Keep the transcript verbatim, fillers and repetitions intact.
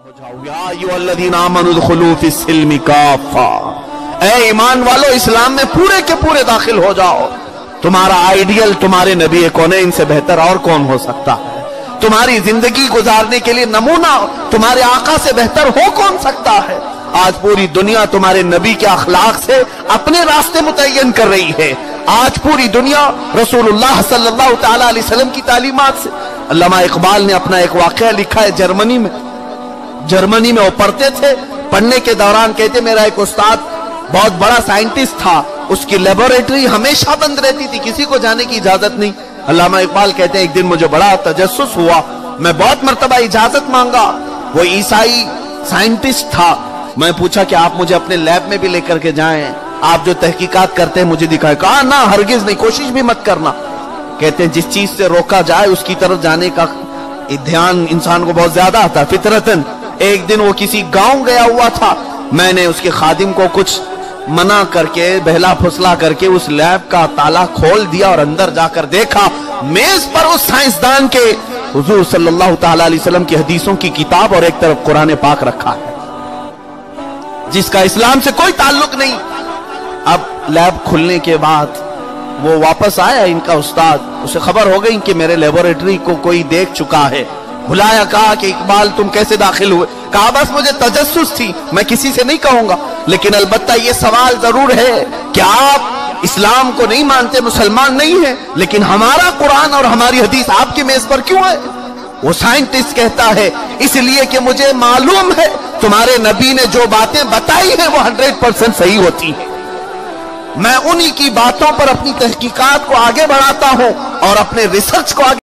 हो जाओ या अय्युहल्लज़ीना आमनू उदखुलू फिस्सिल्मि काफ़ा, ऐ ईमान वालो इस्लाम में पूरे के पूरे दाखिल हो जाओ। तुम्हारा आइडियल तुम्हारे नबी कौनैन से बेहतर और कौन हो सकता है? तुम्हारी जिंदगी गुजारने के लिए नमूना तुम्हारे आका से बेहतर हो कौन सकता है? आज पूरी दुनिया तुम्हारे नबी के अखलाक से अपने रास्ते मुतय्यन कर रही है। आज पूरी दुनिया रसूलुल्लाह सल्लल्लाहु तआला अलैहि वसल्लम की तालीमात से। अल्लामा इकबाल ने अपना एक वाकया लिखा है जर्मनी में। जर्मनी में वो पढ़ते थे, पढ़ने के दौरान कहते मेरा एक उस्ताद बहुत बड़ा साइंटिस्ट था, उसकी लेबोरेटरी हमेशा बंद रहती थी, किसी को जाने की इजाजत नहीं। अल्लामा इकबाल कहते हैं एक दिन मुझे बड़ा तजस्सुस हुआ, मैं बहुत मर्तबा इजाजत मांगा। वो ईसाई साइंटिस्ट था, मैं पूछा कि आप मुझे अपने लैब में भी लेकर के जाएं, आप जो तहकीकात करते हैं मुझे दिखाएं। कहा ना, हरगिज नहीं, कोशिश भी मत करना। कहते हैं जिस चीज से रोका जाए उसकी तरफ जाने का ध्यान इंसान को बहुत ज्यादा आता है फितरतन। एक दिन वो किसी गांव गया हुआ था, मैंने उसके खादिम को कुछ मना करके बहला फुसला करके उस लैब का ताला खोल दिया और अंदर जाकर देखा, मेज पर उस साइंसदान के हुजूर सल्लल्लाहु तआला अलैहि वसल्लम की हदीसों की किताब और एक तरफ कुरान पाक रखा है, जिसका इस्लाम से कोई ताल्लुक नहीं। अब लैब खुलने के बाद वो वापस आया, इनका उस्ताद, उसे खबर हो गई कि मेरे लेबोरेटरी को कोई देख चुका है। बुलाया, कहा कि इकबाल तुम कैसे दाखिल हुए? कहा बस मुझे तजस्सुस थी, मैं किसी से नहीं कहूंगा, लेकिन अलबत्ता ये सवाल जरूर है कि आप इस्लाम को नहीं मानते, मुसलमान नहीं है, लेकिन हमारा कुरान और हमारी हदीस आपकी मेज पर क्यों है? वो साइंटिस्ट कहता है इसलिए कि मुझे मालूम है तुम्हारे नबी ने जो बातें बताई हैं वो हंड्रेड परसेंट सही होती है। मैं उन्हीं की बातों पर अपनी तहकीकात को आगे बढ़ाता हूं और अपने रिसर्च को आगे